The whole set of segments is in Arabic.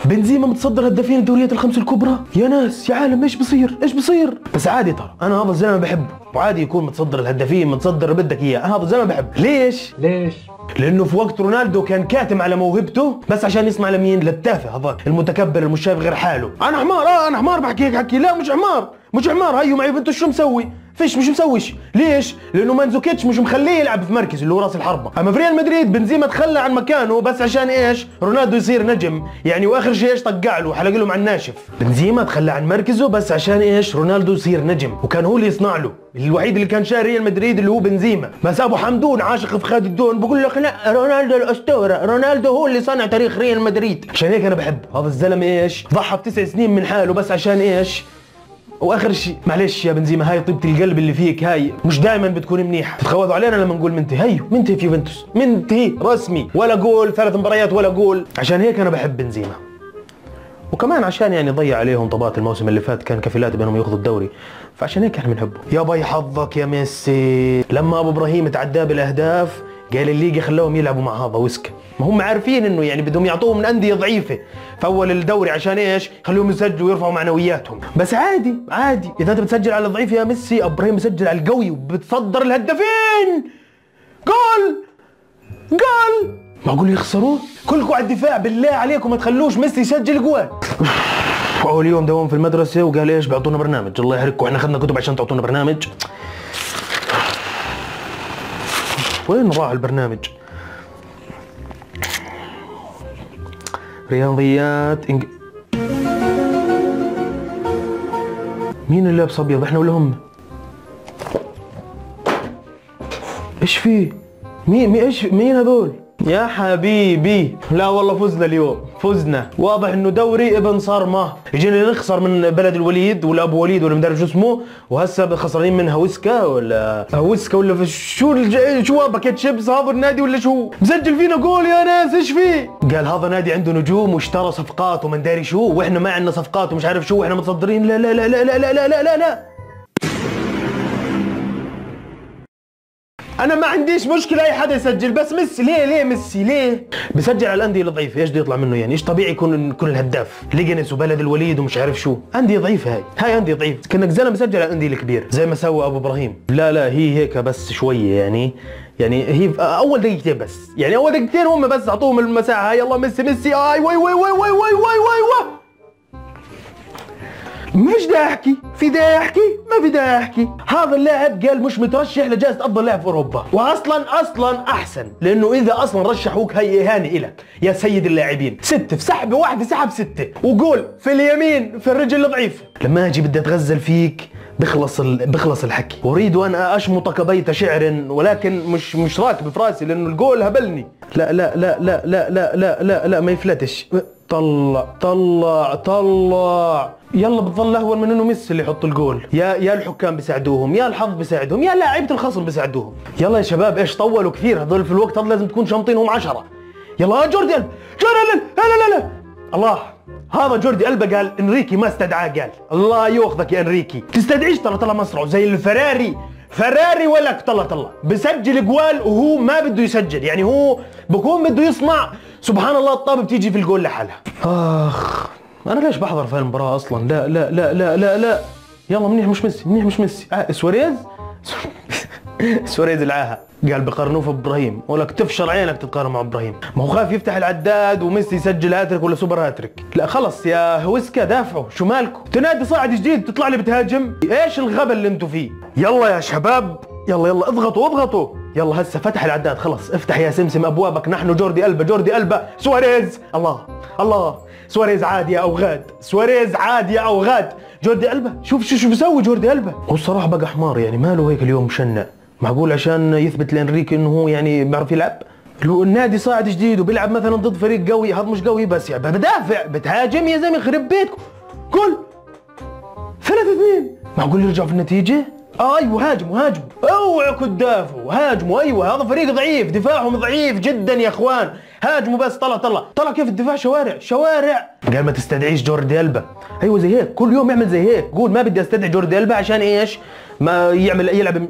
بنزيما متصدر هدافين الدوريات الخمس الكبرى. يا ناس يا عالم ايش بصير ايش بصير؟ بس عادي ترى انا هذا الزلمه بحبه، وعادي يكون متصدر الهدافين متصدر بدك اياه، هذا الزلمه بحبه. ليش؟ لانه في وقت رونالدو كان كاتم على موهبته بس عشان يسمع لمين؟ للتافه هذا المتكبر اللي مش شايف غير حاله. انا حمار، انا حمار بحكي هيك حكي، لا مش حمار مش حمار، هيو معي بنتو شو مسوي؟ فيش مش مسويش. ليش؟ لانه مانزوكيتش مش مخليه يلعب في مركز اللي هو راس الحربه. اما في ريال مدريد بنزيما تخلى عن مكانه بس عشان ايش؟ رونالدو يصير نجم يعني، واخر شيء ايش طقع له حلق له مع الناشف. بنزيما تخلى عن مركزه بس عشان ايش؟ رونالدو يصير نجم، وكان هو اللي يصنع له. الوحيد اللي كان شاري ريال مدريد اللي هو بنزيما. بس ابو حمدون عاشق في خالد الدون بقول لك لا رونالدو الاسطوره، رونالدو هو اللي صنع تاريخ ريال مدريد. عشان هيك انا بحب هذا الزلمه. ايش؟ ضحى ب9 سنين من حاله بس عشان ايش؟ واخر شيء معلش يا بنزيما، هاي طيبة القلب اللي فيك هاي مش دائما بتكون منيحه، تتخوضوا علينا لما نقول منتهي. هيو منتهي في يوفنتوس، منتهي رسمي، ولا جول 3 مباريات ولا جول. عشان هيك انا بحب بنزيما، وكمان عشان يعني ضيع عليهم طبات الموسم اللي فات، كان كفيلات بانهم ياخذوا الدوري، فعشان هيك احنا بنحبه. يا باي حظك يا ميسي لما ابو ابراهيم تعداه بالاهداف قال الليجا خلوهم يلعبوا مع هذا ويسكا، ما هم عارفين انه يعني بدهم يعطوهم من انديه ضعيفه في اول الدوري عشان ايش؟ خلوهم يسجلوا ويرفعوا معنوياتهم. بس عادي عادي اذا انت بتسجل على الضعيف يا ميسي، ابراهيم بسجل على القوي وبتصدر الهدافين. جول جول، معقول يخسروا؟ كلكم على الدفاع بالله عليكم ما تخلوش ميسي يسجل جوال. اول يوم دوام في المدرسه وقال ايش؟ بيعطونا برنامج. الله يحرقكم احنا اخذنا كتب عشان تعطونا برنامج. وين راح البرنامج؟ رياضيات مين اللي لابس ابيض، احنا ولا هم؟ ايش في؟ مين هذول؟ يا حبيبي لا والله فزنا اليوم، فزنا. واضح انه دوري ابن صرمه، يجينا نخسر من بلد الوليد ولا ابو وليد ولا مدري شو اسمه، وهسه خسرانين من هوسكا ولا شو باكيت شيبس هذا النادي ولا شو؟ مسجل فينا جول يا ناس ايش في؟ قال هذا نادي عنده نجوم واشترى صفقات وما داري شو، واحنا ما عندنا صفقات ومش عارف شو، واحنا متصدرين. لا لا لا لا لا لا لا لا لا. انا ما عنديش مشكله اي حدا يسجل، بس ميسي ليه ميسي ليه بسجل على الانديه الضعيفه؟ ايش بده يطلع منه يعني؟ ايش طبيعي يكون الهداف؟ ليجنس وبلد الوليد ومش عارف شو، انديه ضعيفه هاي انديه ضعيفه. كانك زلمه مسجل على الانديه الكبيره زي ما سوى ابو ابراهيم. لا هي هيك بس شويه يعني هي اول دقيقتين بس، يعني اول دقيقتين هم بس اعطوهم المساحه. هاي يلا ميسي اي وي وي وي وي وي وي وي. ما فيش داعي احكي، في داعي احكي؟ ما في داعي احكي. هذا اللاعب قال مش مترشح لجائزة افضل لاعب في اوروبا، واصلا احسن، لانه اذا اصلا رشحوك هي اهانه الك يا سيد اللاعبين. 6 في سحبه واحده سحب 6 وجول في اليمين في الرجل الضعيف. لما اجي بدي اتغزل فيك بخلص الحكي. اريد ان اشمطك بيت شعر ولكن مش راكب في راسي لانه الجول هبلني. لا لا لا لا لا لا لا لا لا ما يفلتش. طلع يلا بتظل اهون من انه ميسي اللي يحط الجول. يا الحكام بيساعدوهم، يا الحظ بيساعدهم، يا لاعيبه الخصم بيساعدوهم. يلا يا شباب ايش طولوا كثير هذول في الوقت هذا، لازم تكون شامطينهم 10. يلا جوردي ألبا لا الله، هذا جوردي ألبا قال انريكي ما استدعاه، قال الله ياخذك يا انريكي تستدعيش. طلع مصرعه زي الفراري ولا طلع بسجل جوال وهو ما بده يسجل، يعني هو بكون بده يصنع. سبحان الله الطابه بتيجي في الجول لحالها. اخ انا ليش بحضر في المباراه اصلا؟ لا لا لا لا لا لا. يلا منيح مش ميسي سواريز العاهه قال بقارنوه في ابراهيم، ولك تفشر عينك تتقارن مع ابراهيم. ما هو خايف يفتح العداد وميسي يسجل هاتريك ولا سوبر هاتريك. لا خلص يا هوسكا دافعوا، شو مالكم؟ تنادي صاعد جديد تطلع لي بتهاجم؟ ايش الغبا اللي انتم فيه؟ يلا يا شباب يلا اضغطوا. يلا هسه فتح العداد خلص، افتح يا سمسم ابوابك. نحن جوردي ألبا سواريز. الله سواريز عاد يا اوغاد. جوردي ألبا شوف بيسوي جوردي ألبا. هو الصراحه بقى حمار يعني، ماله هيك اليوم مشنع؟ معقول عشان يثبت لانريكي انه هو يعني بيعرف يلعب؟ لو النادي صاعد جديد وبيلعب مثلا ضد فريق قوي، هذا مش قوي بس يعني بدافع بتهاجم يا زلمه يخرب بيتكم. جول 3-2. معقول يرجعوا في النتيجه؟ ايوه هاجموا اوعوا تدافعوا، هاجموا. ايوه هذا فريق ضعيف، دفاعهم ضعيف جدا يا اخوان. هاجموا بس. طلع كيف الدفاع شوارع. قال ما تستدعيش جوردي ألبا. ايوه زي هيك كل يوم يعمل زي هيك، قول ما بدي استدعي جوردي ألبا عشان ايش؟ ما يلعب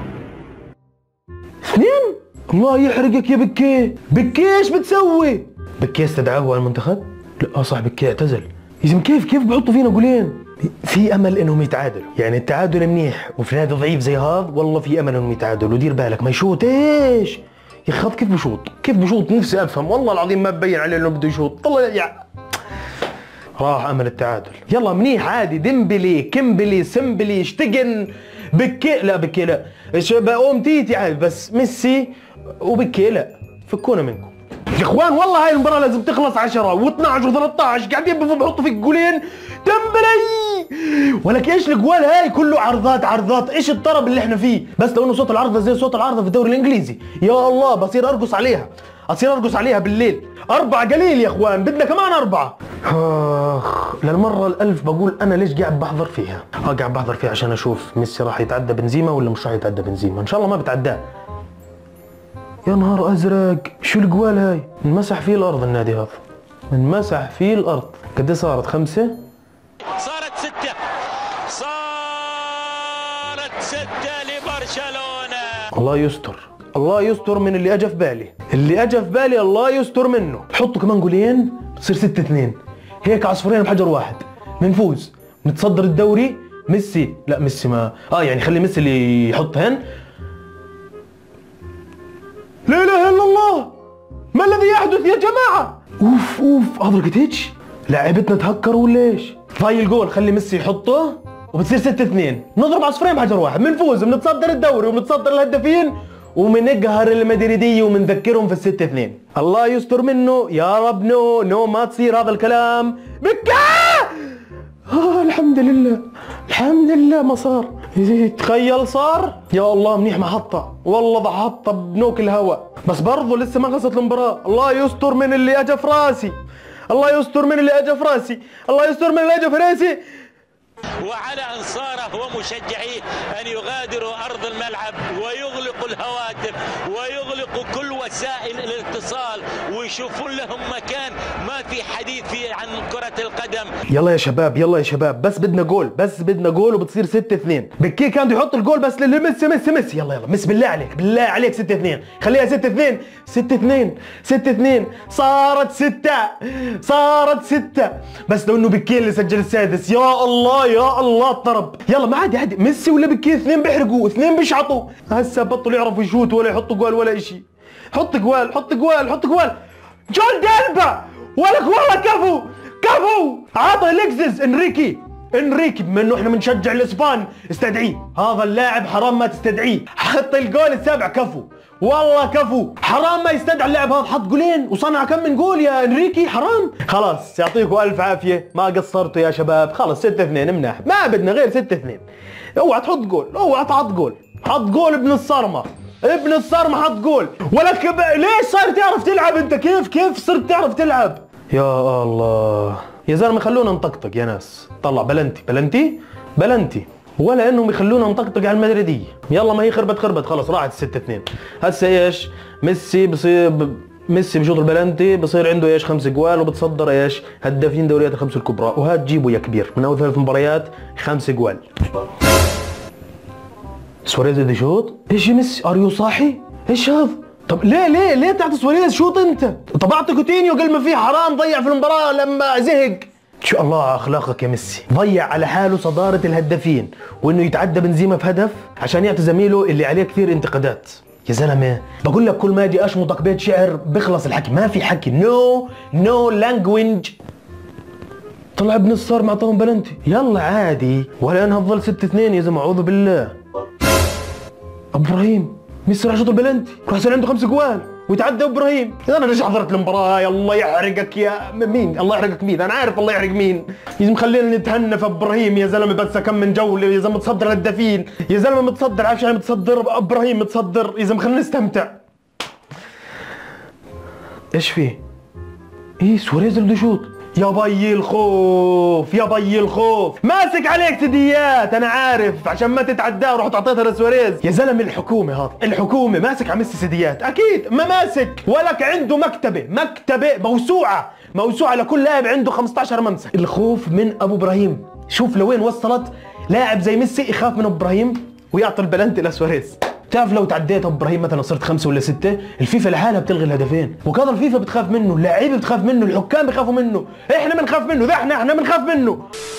2. الله يحرقك يا بكي ايش بتسوي؟ بكي استدعاه على المنتخب؟ لا صح بكي اعتزل. يا زلمه كيف بحطوا فينا جولين؟ في امل انهم يتعادلوا، يعني التعادل منيح وفي نادي ضعيف زي هذا والله في امل انهم يتعادلوا، ودير بالك ما يشوط ايش؟ يا اخي كيف بشوط؟ كيف بشوط؟ نفسي افهم والله العظيم ما ببين عليه انه بده يشوط، طلع راح امل التعادل. يلا منيح عادي، ديمبلي، كيمبلي، سمبلي، شتيجن، بكي لا اوم تيتي عادي، بس ميسي وبكي لا، فكونا منكم يا اخوان. والله هاي المباراة لازم تخلص 10 و12 و13، قاعدين بحطوا فيك جولين. ديمبلي ولك ايش الجوال هاي؟ كله عرضات، ايش الطرب اللي احنا فيه؟ بس لو انه صوت العارضة زي صوت العارضة في الدوري الانجليزي يا الله بصير ارقص عليها بالليل. 4 قليل يا اخوان، بدنا كمان 4. للمرة الألف بقول أنا ليش قاعد بحضر فيها؟ قاعد بحضر فيها عشان أشوف ميسي راح يتعدى بنزيما ولا مش راح يتعدى بنزيما. إن شاء الله ما بتعداه. يا نهار أزرق، شو الجوال هاي؟ انمسح فيه الأرض النادي هذا، انمسح فيه الأرض. قد إيه صارت؟ 5؟ صارت 6 لبرشلونة. الله يستر من اللي اجى في بالي، الله يستر منه. حطوا كمان جولين بتصير 6-2، هيك عصفورين بحجر واحد، بنفوز نتصدر الدوري. ميسي ما يعني خلي ميسي اللي يحطهن. لا اله الا الله، ما الذي يحدث يا جماعه؟ اوف ادركتش لاعبتنا تهكر ولا ايش؟ هاي الجول خلي ميسي يحطه وبتصير 6-2، نضرب عصفورين بحجر واحد، بنفوز بنتصدر الدوري وبنتصدر الهدافين ومنقهر المدريدية ومنذكرهم في 6-2. الله يستر منه يا رب. نو ما تصير هذا الكلام. بكا الحمد لله ما صار. تخيل صار. يا الله منيح محطة، والله ضحطة بنوك الهواء، بس برضو لسه ما خلصت المباراة. الله يستر من اللي اجى في راسي. وعلى أنصاره ومشجعيه أن يغادروا أرض الملعب ويغلقوا الهواتف ويغلقوا كل وسائل الاتصال ويشوفون لهم مكان ما في حديث فيه عن كرة القدم. يلا يا شباب بس بدنا جول وبتصير 6-2. بكي كان بده يحط الجول بس ميسي. يلا ميسي بالله عليك 6-2، خليها 6-2. صارت 6 بس لو انه بكي اللي سجل السادس. يا الله الطرب. يلا ما عادي ميسي ولا بكي، 2 بيحرقوا 2 بيشعطوا. هسه بطلوا يعرفوا يشوتوا ولا يحطوا جوال ولا اشي. حط جوال جول دالبا ولك والله كفو. عطى الكسس انريكي بما انه احنا بنشجع الاسبان استدعيه. هذا اللاعب حرام ما تستدعيه. حط الجول السابع، كفو حرام ما يستدعى اللاعب هذا. حط جولين وصنع كم من جول يا انريكي، حرام. خلاص يعطيكم الف عافيه، ما قصرتوا يا شباب. خلص 6-2 مناح، ما بدنا غير 6-2. اوعى تحط جول، حط جول ابن الصرمه حط جول. ولك ليش صار تعرف تلعب انت؟ كيف صرت تعرف تلعب؟ يا الله يا زلمه خلونا نطقطق يا ناس. طلع بلنتي ولا انهم يخلونا نطقطق على المدريديه. يلا ما هي خربت خلص راحت 6-2. هسه ايش؟ ميسي بشوط البلنتي بصير عنده ايش؟ 5 جوال وبتصدر ايش؟ هدافين دوريات ال5 الكبرى، وهات جيبه يا كبير من اول 3 مباريات 5 جوال. سواريز بده يشوط؟ ايش يا ميسي؟ اريو صاحي؟ ايش هذا؟ طب ليه تعطي سواريز شوط انت؟ طب اعطي كوتينيو قل ما فيه، حرام ضيع في المباراة لما زهق. شو الله على اخلاقك يا ميسي، ضيع على حاله صدارة الهدافين وانه يتعدى بنزيما في هدف عشان يعطي زميله اللي عليه كثير انتقادات. يا زلمه بقول لك كل ما اجي اشمطك بيت شعر بخلص الحكي، ما في حكي. نو لانجويج. طلع ابن الصار معطاهم بلنتي. يلا عادي ولا انها تظل 6-2 يا زلمه. اعوذ بالله. ابراهيم ميسي راح يشوط البلنتي راح يصير عنده 5 جوال ويتعدى ابراهيم. اذا انا ليش حضرت المباراه؟ الله يحرقك يا مين؟ الله يحرقك مين؟ انا عارف الله يحرق مين. يا زلمه خلينا نتهنى في ابراهيم يا زلمه، بس كم من جوله يا زلمه متصدر الهدافين يا زلمه، متصدر. عارف شو يعني متصدر؟ ابراهيم متصدر يا زلمه، خلينا نستمتع. ايش فيه؟ سواريز بده يشوط. يا بي الخوف ماسك عليك ثدييات، انا عارف عشان ما تتعداه ورحت اعطيتها لسواريز. يا زلمه الحكومه ماسك على ميسي ثدييات اكيد ما ماسك. ولك عنده مكتبه موسوعه لكل لاعب عنده 15 ممسك. الخوف من ابو ابراهيم. شوف لوين وصلت لاعب زي ميسي يخاف من ابو ابراهيم ويعطي البلنتي لسواريز. بتعرف لو تعديت ابو ابراهيم مثلا صرت 5 ولا 6 الفيفا لحالها بتلغي الهدفين، وكذا الفيفا بتخاف منه، اللعيبه بتخاف منه، الحكام بيخافوا منه، احنا بنخاف منه، ده احنا بنخاف منه.